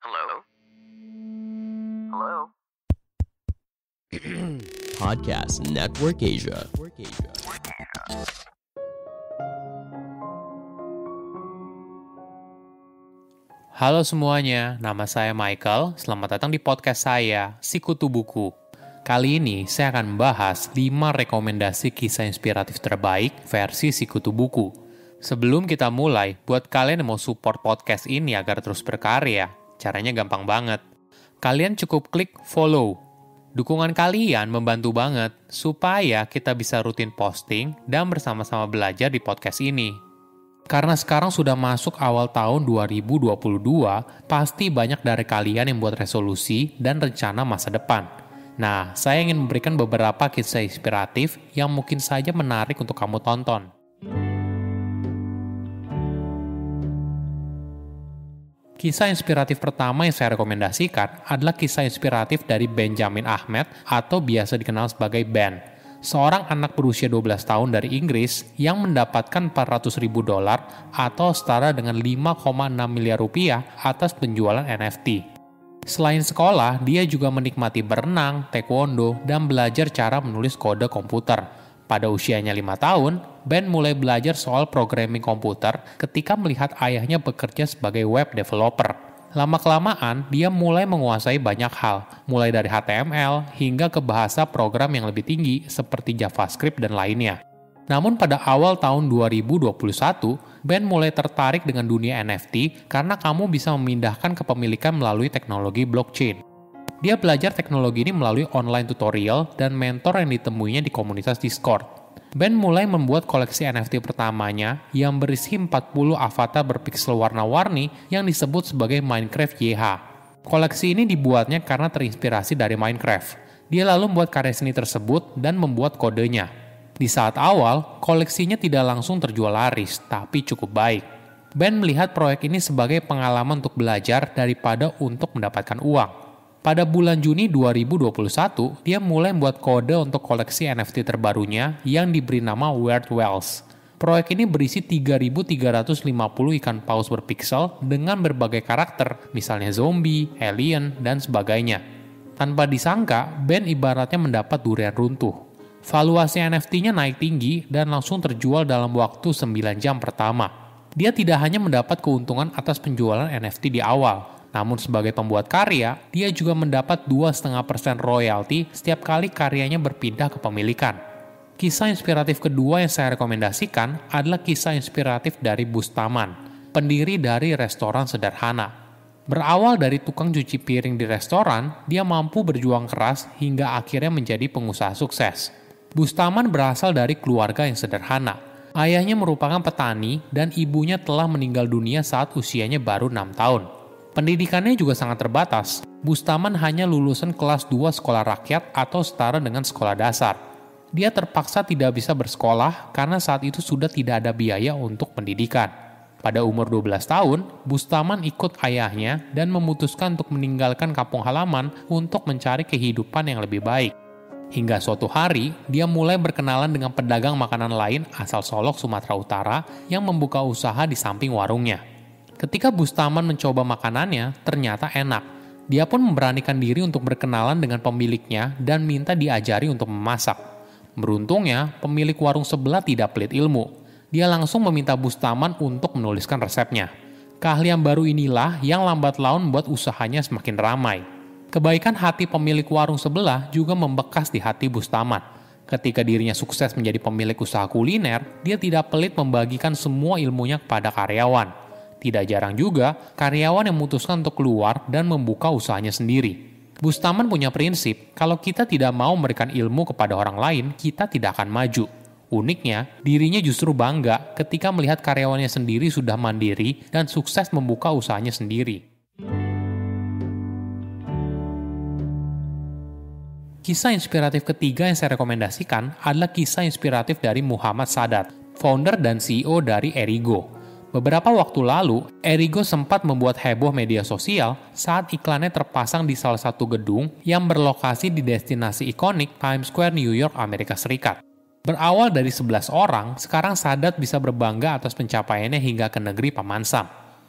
Hello? Hello? Podcast Network Asia. Halo semuanya, nama saya Michael. Selamat datang di podcast saya, Sikutu Buku. Kali ini saya akan membahas 5 rekomendasi kisah inspiratif terbaik versi Sikutu Buku. Sebelum kita mulai, buat kalian yang mau support podcast ini agar terus berkarya, caranya gampang banget. Kalian cukup klik follow. Dukungan kalian membantu banget supaya kita bisa rutin posting dan bersama-sama belajar di podcast ini. Karena sekarang sudah masuk awal tahun 2022, pasti banyak dari kalian yang buat resolusi dan rencana masa depan. Nah, saya ingin memberikan beberapa kisah inspiratif yang mungkin saja menarik untuk kamu tonton. Kisah inspiratif pertama yang saya rekomendasikan adalah kisah inspiratif dari Benjamin Ahmed atau biasa dikenal sebagai Ben. Seorang anak berusia 12 tahun dari Inggris yang mendapatkan $400.000 atau setara dengan 5,6 miliar rupiah atas penjualan NFT. Selain sekolah, dia juga menikmati berenang, taekwondo, dan belajar cara menulis kode komputer. Pada usianya 5 tahun, Ben mulai belajar soal programming komputer ketika melihat ayahnya bekerja sebagai web developer. Lama-kelamaan, dia mulai menguasai banyak hal, mulai dari HTML hingga ke bahasa program yang lebih tinggi seperti JavaScript dan lainnya. Namun pada awal tahun 2021, Ben mulai tertarik dengan dunia NFT karena kamu bisa memindahkan kepemilikan melalui teknologi blockchain. Dia belajar teknologi ini melalui online tutorial dan mentor yang ditemuinya di komunitas Discord. Ben mulai membuat koleksi NFT pertamanya yang berisi 40 avatar berpixel warna-warni yang disebut sebagai Minecraft YH. Koleksi ini dibuatnya karena terinspirasi dari Minecraft. Dia lalu membuat karya seni tersebut dan membuat kodenya. Di saat awal, koleksinya tidak langsung terjual laris, tapi cukup baik. Ben melihat proyek ini sebagai pengalaman untuk belajar daripada untuk mendapatkan uang. Pada bulan Juni 2021, dia mulai membuat kode untuk koleksi NFT terbarunya yang diberi nama Weird Wells. Proyek ini berisi 3.350 ikan paus berpiksel dengan berbagai karakter, misalnya zombie, alien, dan sebagainya. Tanpa disangka, Ben ibaratnya mendapat durian runtuh. Valuasi NFT-nya naik tinggi dan langsung terjual dalam waktu 9 jam pertama. Dia tidak hanya mendapat keuntungan atas penjualan NFT di awal, namun sebagai pembuat karya, dia juga mendapat 2,5% royalti setiap kali karyanya berpindah ke pemilikan. Kisah inspiratif kedua yang saya rekomendasikan adalah kisah inspiratif dari Bustaman, pendiri dari restoran sederhana. Berawal dari tukang cuci piring di restoran, dia mampu berjuang keras hingga akhirnya menjadi pengusaha sukses. Bustaman berasal dari keluarga yang sederhana. Ayahnya merupakan petani dan ibunya telah meninggal dunia saat usianya baru 6 tahun. Pendidikannya juga sangat terbatas. Bustaman hanya lulusan kelas 2 sekolah rakyat atau setara dengan sekolah dasar. Dia terpaksa tidak bisa bersekolah karena saat itu sudah tidak ada biaya untuk pendidikan. Pada umur 12 tahun, Bustaman ikut ayahnya dan memutuskan untuk meninggalkan kampung halaman untuk mencari kehidupan yang lebih baik. Hingga suatu hari, dia mulai berkenalan dengan pedagang makanan lain asal Solok, Sumatera Utara yang membuka usaha di samping warungnya. Ketika Bustaman mencoba makanannya, ternyata enak. Dia pun memberanikan diri untuk berkenalan dengan pemiliknya dan minta diajari untuk memasak. Beruntungnya, pemilik warung sebelah tidak pelit ilmu. Dia langsung meminta Bustaman untuk menuliskan resepnya. Keahlian baru inilah yang lambat laun membuat usahanya semakin ramai. Kebaikan hati pemilik warung sebelah juga membekas di hati Bustaman. Ketika dirinya sukses menjadi pemilik usaha kuliner, dia tidak pelit membagikan semua ilmunya kepada karyawan. Tidak jarang juga, karyawan yang memutuskan untuk keluar dan membuka usahanya sendiri. Bustaman punya prinsip, kalau kita tidak mau memberikan ilmu kepada orang lain, kita tidak akan maju. Uniknya, dirinya justru bangga ketika melihat karyawannya sendiri sudah mandiri dan sukses membuka usahanya sendiri. Kisah inspiratif ketiga yang saya rekomendasikan adalah kisah inspiratif dari Muhammad Sadat, founder dan CEO dari Erigo. Beberapa waktu lalu, Erigo sempat membuat heboh media sosial saat iklannya terpasang di salah satu gedung yang berlokasi di destinasi ikonik Times Square, New York, Amerika Serikat. Berawal dari 11 orang, sekarang Sadat bisa berbangga atas pencapaiannya hingga ke negeri Paman Sam.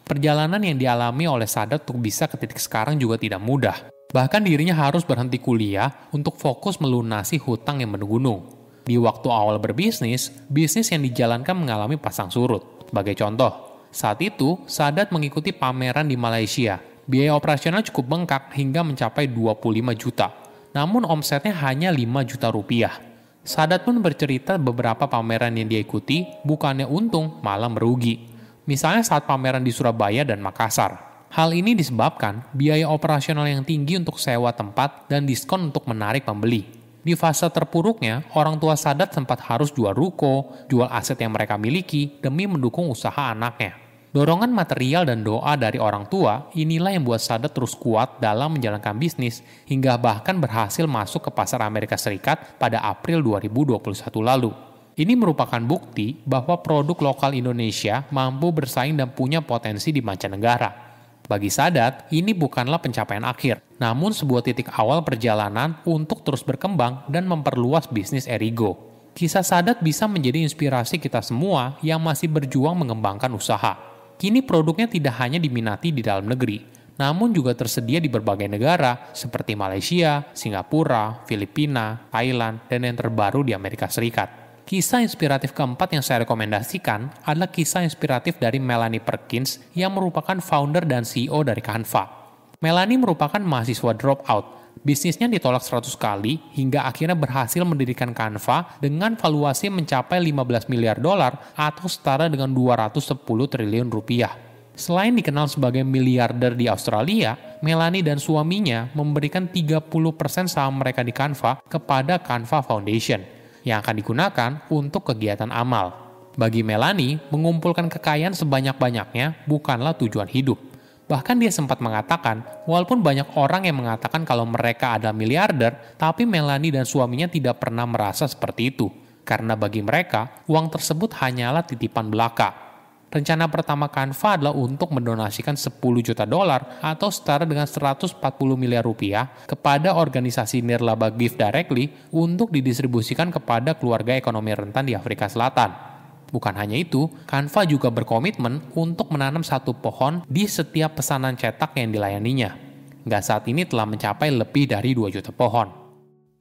Perjalanan yang dialami oleh Sadat untuk bisa ke titik sekarang juga tidak mudah. Bahkan dirinya harus berhenti kuliah untuk fokus melunasi hutang yang menggunung. Di waktu awal berbisnis, bisnis yang dijalankan mengalami pasang surut. Sebagai contoh, saat itu Sadat mengikuti pameran di Malaysia. Biaya operasional cukup bengkak hingga mencapai 25 juta. Namun omsetnya hanya 5 juta rupiah. Sadat pun bercerita beberapa pameran yang dia ikuti bukannya untung, malah merugi. Misalnya saat pameran di Surabaya dan Makassar. Hal ini disebabkan biaya operasional yang tinggi untuk sewa tempat dan diskon untuk menarik pembeli. Di fase terpuruknya, orang tua Sadat sempat harus jual ruko, jual aset yang mereka miliki demi mendukung usaha anaknya. Dorongan material dan doa dari orang tua inilah yang membuat Sadat terus kuat dalam menjalankan bisnis hingga bahkan berhasil masuk ke pasar Amerika Serikat pada April 2021 lalu. Ini merupakan bukti bahwa produk lokal Indonesia mampu bersaing dan punya potensi di mancanegara. Bagi Sadat, ini bukanlah pencapaian akhir, namun sebuah titik awal perjalanan untuk terus berkembang dan memperluas bisnis Erigo. Kisah Sadat bisa menjadi inspirasi kita semua yang masih berjuang mengembangkan usaha. Kini produknya tidak hanya diminati di dalam negeri, namun juga tersedia di berbagai negara seperti Malaysia, Singapura, Filipina, Thailand, dan yang terbaru di Amerika Serikat. Kisah inspiratif keempat yang saya rekomendasikan adalah kisah inspiratif dari Melanie Perkins yang merupakan founder dan CEO dari Canva. Melanie merupakan mahasiswa dropout. Bisnisnya ditolak 100 kali hingga akhirnya berhasil mendirikan Canva dengan valuasi mencapai 15 miliar dolar atau setara dengan 210 triliun rupiah. Selain dikenal sebagai miliarder di Australia, Melanie dan suaminya memberikan 30% saham mereka di Canva kepada Canva Foundation yang akan digunakan untuk kegiatan amal. Bagi Melanie, mengumpulkan kekayaan sebanyak-banyaknya bukanlah tujuan hidup. Bahkan dia sempat mengatakan, walaupun banyak orang yang mengatakan kalau mereka adalah miliarder, tapi Melanie dan suaminya tidak pernah merasa seperti itu. Karena bagi mereka, uang tersebut hanyalah titipan belaka. Rencana pertama Canva adalah untuk mendonasikan 10 juta dolar atau setara dengan 140 miliar rupiah kepada organisasi nirlaba Give Directly untuk didistribusikan kepada keluarga ekonomi rentan di Afrika Selatan. Bukan hanya itu, Canva juga berkomitmen untuk menanam 1 pohon di setiap pesanan cetak yang dilayaninya. Hingga saat ini telah mencapai lebih dari 2 juta pohon.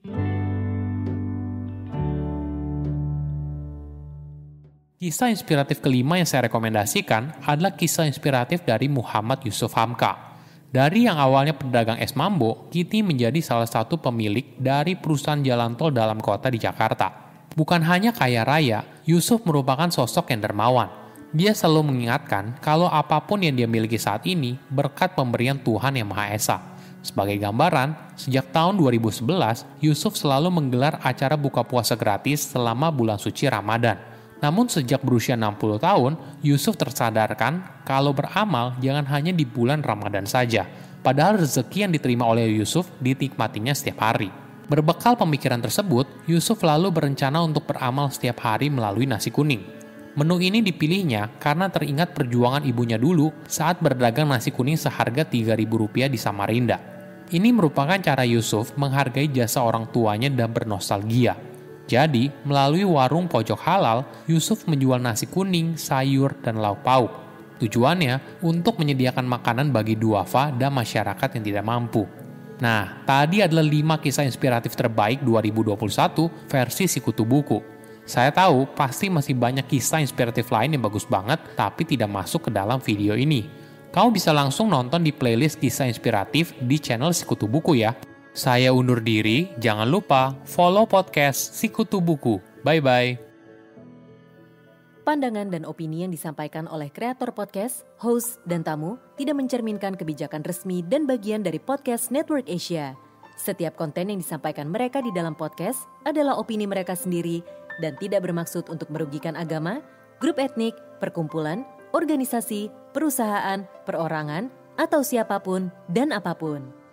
Kisah inspiratif kelima yang saya rekomendasikan adalah kisah inspiratif dari Muhammad Yusuf Hamka. Dari yang awalnya pedagang es mambo, kini menjadi salah satu pemilik dari perusahaan jalan tol dalam kota di Jakarta. Bukan hanya kaya raya, Yusuf merupakan sosok yang dermawan. Dia selalu mengingatkan kalau apapun yang dia miliki saat ini berkat pemberian Tuhan Yang Maha Esa. Sebagai gambaran, sejak tahun 2011, Yusuf selalu menggelar acara buka puasa gratis selama bulan suci Ramadan. Namun sejak berusia 60 tahun, Yusuf tersadarkan kalau beramal jangan hanya di bulan Ramadan saja. Padahal rezeki yang diterima oleh Yusuf dinikmatinya setiap hari. Berbekal pemikiran tersebut, Yusuf lalu berencana untuk beramal setiap hari melalui nasi kuning. Menu ini dipilihnya karena teringat perjuangan ibunya dulu saat berdagang nasi kuning seharga Rp3.000 di Samarinda. Ini merupakan cara Yusuf menghargai jasa orang tuanya dan bernostalgia. Jadi, melalui warung pojok halal, Yusuf menjual nasi kuning, sayur, dan lauk pauk. Tujuannya untuk menyediakan makanan bagi duafa dan masyarakat yang tidak mampu. Nah, tadi adalah 5 kisah inspiratif terbaik 2021 versi Sikutu Buku. Saya tahu pasti masih banyak kisah inspiratif lain yang bagus banget tapi tidak masuk ke dalam video ini. Kamu bisa langsung nonton di playlist kisah inspiratif di channel Sikutu Buku ya. Saya undur diri, jangan lupa follow podcast Sikutu Buku. Bye-bye. Pandangan dan opini yang disampaikan oleh kreator podcast, host, dan tamu tidak mencerminkan kebijakan resmi dan bagian dari podcast Network Asia. Setiap konten yang disampaikan mereka di dalam podcast adalah opini mereka sendiri dan tidak bermaksud untuk merugikan agama, grup etnik, perkumpulan, organisasi, perusahaan, perorangan, atau siapapun dan apapun.